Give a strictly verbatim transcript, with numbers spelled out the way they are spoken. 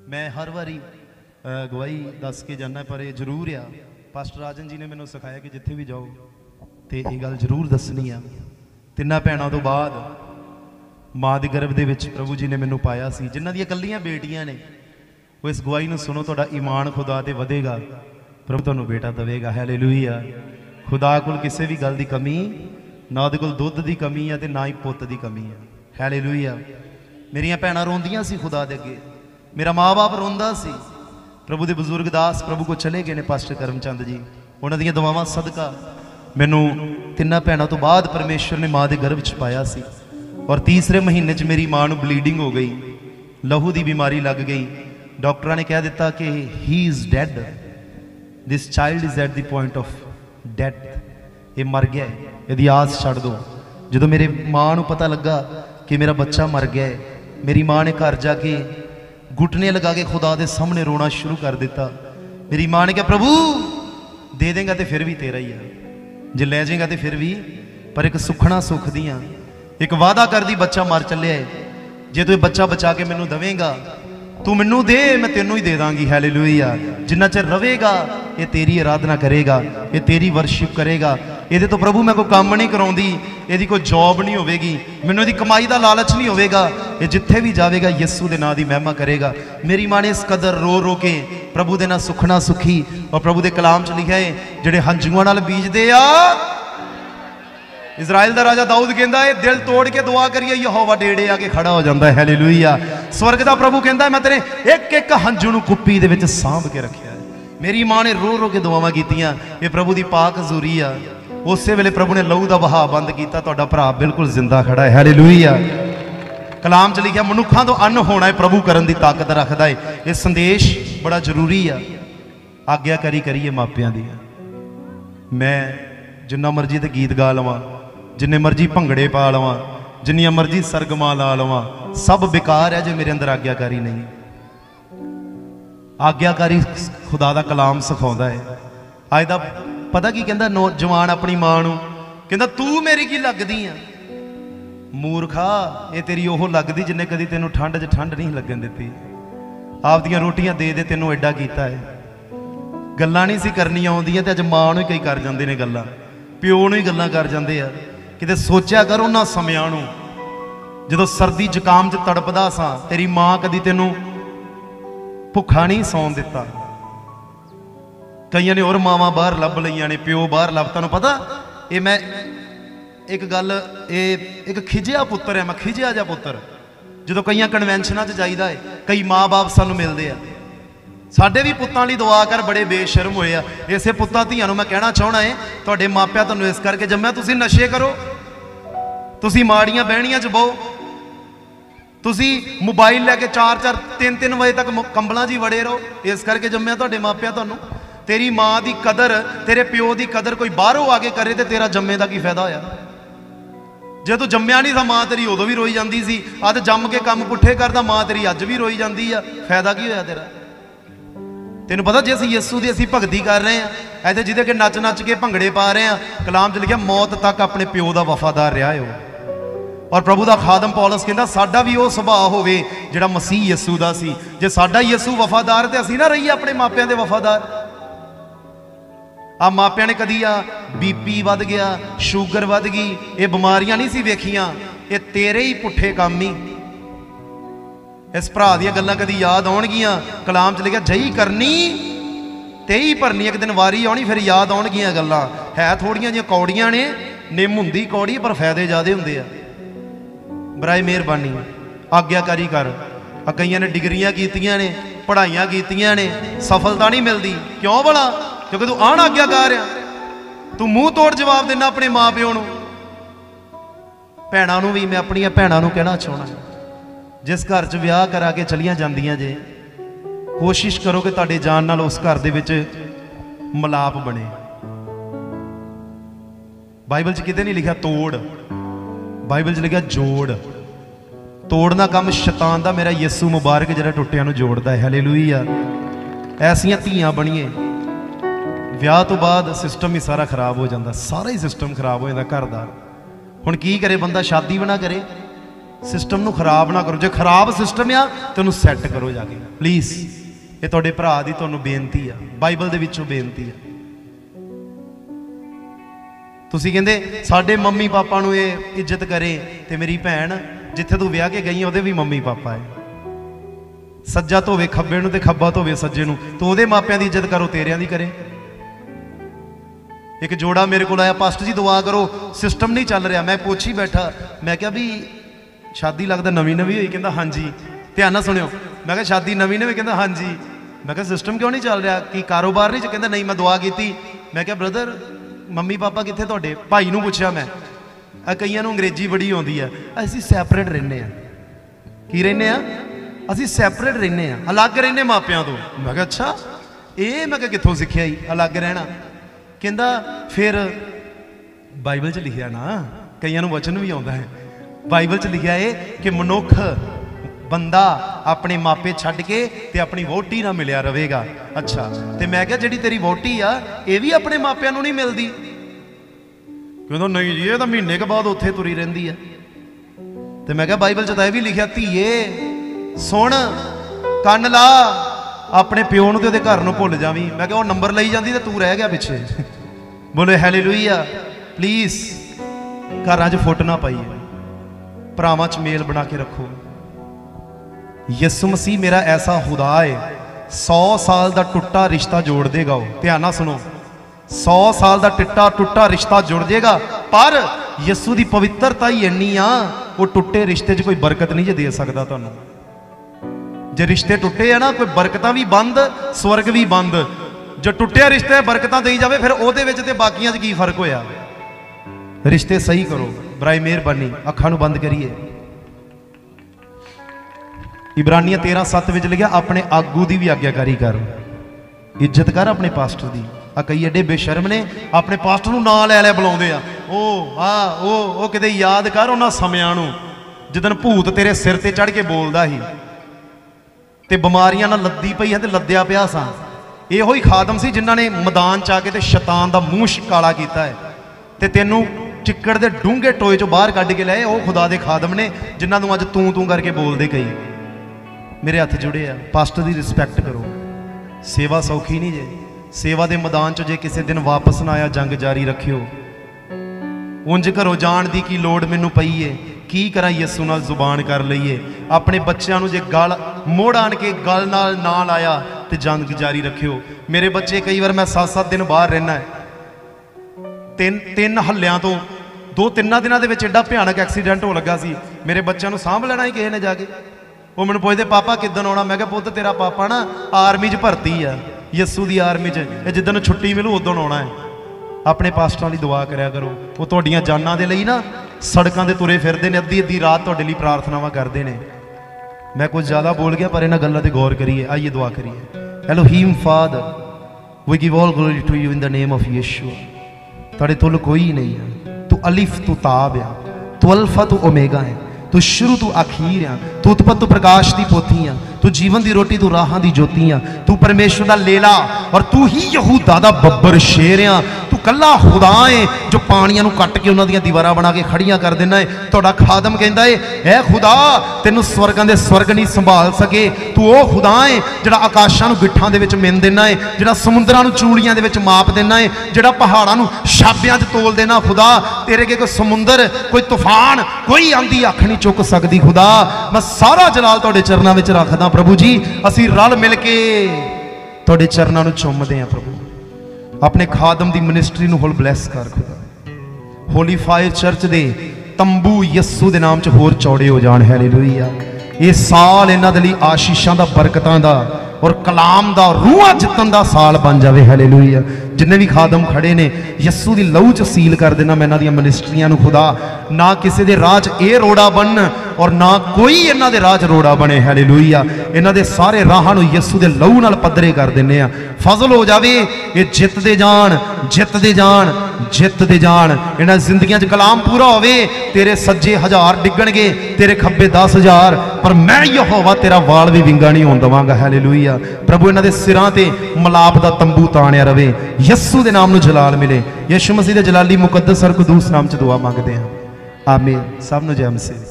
मैं हर वारी गवाही दस के जाना, पर यह जरूर आ पास्टर राजन जी ने मैंने सिखाया कि जिथे भी जाओ तो ये गल जरूर दसनी आ। तिना भैनों तो बाद माँ के गर्भ के विच प्रभु जी ने मैनू पाया सी, जिन्हां दी कल्लियां बेटियां ने, वो इस गवाही नूं सुनो, तुहाडा ईमान खुदा ते वधेगा, प्रभु तुहानूं बेटा देवेगा। हालेलुया। खुदा कोल किसी भी गल की कमी ना, उहदे कोल दुध की कमी है तो ना ही पुत की कमी है। हालेलुया। मेरियां भैणां रोंदियां सी खुदा दे अगे, मेरा माँ बाप रोंदा सी। प्रभु के बजुर्ग दास प्रभु को चले गए ने पास्टर करमचंद जी, उन्हां दीयां दुआवां सदका मैनू तिन्ना भैणों तो बाद परमेश्वर ने माँ के गर्भ च पाया सी। और तीसरे महीने च मेरी माँ नूं ब्लीडिंग हो गई, लहू की बीमारी लग गई। डॉक्टर ने कह दिता कि he is dead, this child is at the point of death, ये मर गया है, यदि आस छड़ दो। जो मेरे माँ नूं पता लगा कि मेरा बच्चा मर गया है, मेरी माँ ने घर जाके घुटने लगा के खुदा के सामने रोना शुरू कर दिता। मेरी माँ ने कहा प्रभु दे देंगा तो फिर भी तेरा ही है, जे ले जाएगा तो फिर भी, पर एक सुखना सुख दियाँ, एक वादा कर दी बच्चा मर चलिया है, जे तू बच्चा बचा के मैनू देवेगा, तू मैनू दे मैं तेनों ही दे दांगी। हालेलुया। जिन्ना चिर रवेगा ये तेरी आराधना करेगा, ये तेरी वर्शिप करेगा, ये तो प्रभु मैं कोई काम नहीं कराउंदी, यदि कोई जॉब नहीं होगी, मैनू यदि कमाई का लालच नहीं होगा, ये जिथे भी जाएगा यस्सू के नाम की महिमा करेगा। मेरी माँ ने इस कदर रो रो के प्रभु के नाम सुखना सुखी, और प्रभु के कलाम च लिखा है जिहड़े हंझुआं नाल बीजदे आ, इजराइल का राजा दाऊद कहता है दिल तोड़ के दुआ करिए यहोवा नेड़े आके खड़ा हो जाता है। हालेलुया। स्वर्ग का प्रभु कहता है मैं तेरे एक एक हंझू नूं कुप्पी दे विच सांभ के रखिया। मेरी माँ ने रो रो के दुआवां कीतियां, ये प्रभु की पाक हजूरी आ। उस वेले प्रभु ने लहू का बहा बंद किया, तुहाडा भरा बिल्कुल जिंदा खड़ा है। हालेलुया। कलाम च लिखा मनुखा तो अन्न होना है प्रभु करन की ताकत रखता है। ये संदेश बड़ा जरूरी आ। आग्याकारी करिए मापियां दी। मैं जिन्ना मर्जी ते गीत गा लवां, जिन्ने मर्जी भंगड़े पा लवां, जिन्नियां मर्जी सरगमा ला लवां, सब बेकार है जो मेरे अंदर आग्याकारी नहीं। आग्याकारी खुदा का कलाम सिखाता है। अज का पता की कहता नौजवान अपनी मां नूं कहता तू मेरी की लगदी आ, मूर्खा ये तेरी ओह लगदी जिन्हें कदी तेनों ठंड च ठंड नहीं लगन दित्ती, आप दियां रोटियां दे दे तेनों एडा कीता है, गल्लां नहीं सी करनियां आउंदियां ते अज मां नूं कई कर जांदे ने गल्लां, प्यो नूं ही गल्लां कर जांदे आ। किते सोचा कर उन्हां समयां नूं जदों सर्दी जुकाम च तड़पदा सां, तेरी मां कदी तेनों भुखा नहीं सौन दिता। कईयां ने और मावां बाहर लभ लईयां ने, प्यो बाहर लभ। तुहानूं पता ये मैं एक गल, ये एक खिजिया पुत्तर है, मैं खिजिया जा पुत्तर। जदों कई कन्वेंशनां च जाईदा है, कई माँ बाप सानूं मिलदे आ, साडे भी पुत्तां लई दुआ कर, बड़े बेशर्म होए आ। इसे पुत्तां धीआं नूं मैं कहना चाहना है तुहाडे मापिआ तुहानूं इस करके जम्मिआ, तुसीं नशे करो, तुसीं माड़ियां बहणियां च बहो, तुसीं मोबाइल लैके चार चार तीन तीन बजे तक कंबलां च वड़े रहो, इस करके जम्मिआ तुहाडे मापिआ तुहानूं। तेरी माँ की कदर, तेरे प्यो की कदर कोई बाहरों आके करे तो तेरा जम्मे का की फायदा होया? जे तू जम्मिया नहीं था माँ तेरी उदों भी रोई जाती सी, अज जम के काम पुठे करता माँ तेरी अज भी रोई जाती है, फायदा की होया तेरा? तेन पता जे असीं यस्सू की असीं भगती कर रहे हैं, ऐसे जिदे के नच नच के भंगड़े पा रहे हैं, कलाम च लिखा मौत तक अपने प्यो का वफादार रहा हो। और प्रभु का खादम पौलस कहता साडा भी वो सुभाव होवे जिहड़ा मसीह यस्सू दा सी। जे साडा यस्सू वफादार तो असीं ना रहीए अपने मापिਆਂ ਦੇ वफादार। आ मापिਆਂ ने कदी आ बीपी वध गया, शूगर वध गई, ये बीमारियां नहीं सी वेखियां, ये तेरे ही पुठे काम ही। इस भरा दी गल्लां कदी याद आउणगियां, कलाम च लिखा जही करनी तेही भरनी, एक दिन वारी आउणी फिर याद आउणगियां गल्लां। है थोड़ियां जिहियां कौड़ियां ने, निम हुंदी कौड़ी पर फायदे ज़्यादा हुंदे आ। बराए मेहरबानी आग्याकारी कर। आ कईयां ने डिग्रियां कीतियां ने, पढ़ाइयां कीतियां ने, सफलता नहीं मिलती, क्यों भला? क्योंकि तू आण आग्याकार आ, तू मूँह तोड़ जवाब देना अपने माँ प्यो नूं। भैणां नूं भी मैं अपनियां भैणां नूं कहना चाहना, जिस घर च विआह करा के चलियां जांदियां जे, कोशिश करो कि तुहाडे जान नाल उस घर दे विच मिलाप बने। बाइबल च किते नहीं लिखा तोड़, बाइबल च लिखा जोड़। तोड़ना काम शैतान दा, मेरा यस्सू मुबारक जिहड़ा टुटिया नूं जोड़दा है। हालेलुया। ऐसियां धीआं बणीए, विआह तो बाद सिस्टम ही सारा खराब हो जाता, सारा ही सिस्टम खराब हो जाता घर का। हुण की करे बंदा? शादी भी ना करे, सिस्टम नूं खराब ना करो। जो खराब सिस्टम आ तो उन्होंने सैट करो जाके प्लीज़। ये तुहाडे भरा दी तुहानूं बेनती आ, बाइबल दे विचों बेनती आ। तुसीं कहंदे साडे मम्मी पापा नूं ये इज्जत करे, ते मेरी भैन जिथे तू विआह के गई उहदे भी मम्मी पापा है। सज्जा धोवे खब्बे नूं ते खब्बा धोवे सज्जे नूं, तो उहदे मापियां दी इज्जत करो, तेरियां दी करे। एक जोड़ा मेरे को आया, पास्टर जी दुआ करो सिस्टम नहीं चल रहा। मैं पूछी बैठा, मैं क्या भी शादी लगता नवी नवी हुई? कहता हाँ जी। ध्यान नाल सुनियो, मैं क्या शादी नवी नवी? कहता हाँ जी। मैं क्या सिस्टम क्यों नहीं चल रहा, कि कारोबार नहीं? कहता नहीं, मैं दुआ की। मैं क्या ब्रदर मम्मी पापा कितने तुहाडे? भाई नूं पुछया मैं, कईयां नूं अंग्रेजी बड़ी आउंदी है। असीं सैपरेट रहिंदे आ। की रहिंदे आ? असीं सैपरेट रहिंदे आ, अलग रहिंदे मापियां तो। मैं क्या अच्छा, ये मैं क्या कित्थों सिੱਖਿਆ ही अलग रहना? कहंदा फिर बाइबल च लिखिया ना, कईयां नूं वचन भी आउंदा है, बाइबल च लिखिया है कि मनुख बंदा अपने मापे छड्ड के ते अपनी वोटी ना मिलिया रहेगा। अच्छा, ते मैं क्या जिहड़ी तेरी वोटी आ ये भी अपने मापियां नूं नहीं मिलदी? कहंदा नहीं जी, ये तो महीने के बाद उत्थे तुरी रहिंदी है। ते मैं क्या बाइबल च तां ये भी लिखिया, धीए सुण कन ला, अपने प्यो नूं ते उहदे घर नूं भुल जावी। मैं क्या वो नंबर लई जांदी ते तू रह गया पिछे। बोले हालेलुया। प्लीज़ घरां च फुट ना पाइए, भरावां च मेल बना के रखो। यसु मसीह मेरा ऐसा खुदा है, सौ साल का टुट्टा रिश्ता जोड़ देगा। ध्यान नाल सुनो, सौ साल का टिट्टा टुट्टा रिश्ता जुड़ जाएगा, पर यसु की पवित्रता ही इन्नी आ, वो टुट्टे रिश्ते च कोई बरकत नहीं जे दे सकता तुहानूं। जे रिश्ते टुटे है ना, कोई बरकतां भी बंद, स्वर्ग भी बंद। जो टुटिया रिश्ते बरकतां देई जावे, फिर ओहदे विच ते बाकियां च की फर्क होया? रिश्ते सही करो, बराए मेहरबानी। अखां नूं बंद करिए। इब्रानियां तेरह सत्त विच लिखिया, अपने आगू की भी आग्याकारी कर, इज्जत कर अपने पास्टर की। आ कई एडे बेशर्म ने, अपने पास्टर नूं नां लै लै बुलाउंदे आ। ओ आ ओ ओ किते याद कर उन्हां समयां नूं जिदन भूत तेरे सिर ते चढ़ के बोलदा ही, ते बीमारियां नाल लद्दी पई है ते लद्दिया पिया सा। इहो ही खादम सी जिन्हां ने मैदान च आके ते शैतान दा मूंह काला कीता है, ते तैनूं चिक्कड़ दे डूंघे टोए चों बाहर कढ के लाए। वो खुदा दे खादम ने जिन्हां नूं अज तूं तूं करके बोलदे कई। मेरे हथ जुड़े आ, पास्टर की रिस्पैक्ट करो। सेवा सौखी नहीं जे, सेवा के मैदान च जे किसी दिन वापस ना आया, जंग जारी रखियो। उंज घरों जाण दी की लोड़ मैनूं पई है, की करा यसू नाल जुबान कर लईए। अपने बच्चों जे गल मोड़ आन के गल नाल ना लाया तो जंग जारी रखियो। मेरे बच्चे कई बार मैं सात सात दिन बाहर रहना है, तीन तीन हल्लियां तो दो तिना दिनों के एडा भयानक एक्सीडेंट हो लगा सी। मेरे बच्चों सांभ लेना ही किसी ने जाके। वो मैंने पुछते पापा किदन आना? मैं क्या पुत तेरा पापा ना आर्मी च भर्ती आ, यसू की आर्मी च, जिदन छुट्टी मिलू उदन आना है। अपने पास्टरां दी दुआ करया करो, वो तुहाडीआं जानां दे लई ना सड़कों ते तुरे फिरदे ने, अद्धी अद्धी रात तुहाडे लई प्रार्थनावां करदे ने। मैं कुछ ज़्यादा बोल गया, पर इन्हां गल्लां ते गौर करिए। आइए दुआ करिए। Elohim father, we give all glory to you in the name of Yeshu. तुहाडे तुल कोई नहीं है, तू अलिफ तू ताब आ, तू अल्फा तू ओमेगा है, तू शुरू तू आखिर आ, तू उत्पत्ति प्रकाश की पोथी आ, तू जीवन की रोटी, तू राहां दी ज्योति आ, तू परमेश्वर दा लेला, और तू ही यहूदा दा बब्बर शेर आ। तू कल्ला खुदा है जो पानियां नूं कट के उन्हां दियां दीवारां बना के खड़ियां कर देना है। तुहाडा खादम कहंदा है, ऐ खुदा तैनूं स्वर्गां दे स्वर्ग नहीं संभाल सके। तू ओ खुदा है जिहड़ा आकाशां नूं गिट्ठां दे विच मिन देना है, जिहड़ा समुद्रां नूं चूड़ियां दे विच माप देना है, जिहड़ा पहाड़ां नूं छाबियां च तोल देना। खुदा तेरे अगे कोई समुंदर, कोई तूफान, कोई आंधी अख नहीं चुक सकदी। खुदा मैं सारा जलाल तुहाडे चरनां विच रखदा प्रभु जी। असीं रल मिल के तुहाडे चरनां नूं चुमदे हां प्रभु। अपने खादम दी मिनिस्ट्री नूं होल ब्लैस कर खुदा। होली फायर चर्च दे तंबू यस्सू दे नाम च होर चौड़े हो जाण। हालेलुया। ये साल इन्हां दे लई आशीषां दा, बरकतां दा और कलाम दा, रूहां जितन दा साल बन जावे। हालेलुया। जिन्ने भी खादम खड़े ने यस्सू दी लहू च सील कर देना मैं इन्हां दियां मिनिस्ट्रियां नूं खुदा। ना किसी दे राह च ए रोड़ा बनन और ना कोई इन्हां दे राह च रोड़ा बने। हालेलुया। इन्हां दे सारे राहां नूं यस्सू दे लहू नाल पद्धरे कर दिंदे आ। फजल हो जावे, ये जितदे जाण, जितदे जाण, जितदे जाण। इन्हां जिंदगियां च कलाम पूरा होवे। तेरे सज्जे हजार डिगणगे, तेरे खब्बे दस हजार, पर मैं यहोवा तेरा वाल भी विंगा नहीं होण दवांगा। हालेलुया। प्रभु इन्हां दे सिरां ते मलाप दा तंबू ताणिया रवे। यस्सू दे नाम नूं जलाल मिले। यीशु मसीह दे जलाली मुकद्दस और कुदूस नाम च दुआ मंगदे हां। आमीन। सब नूं जय मसीह।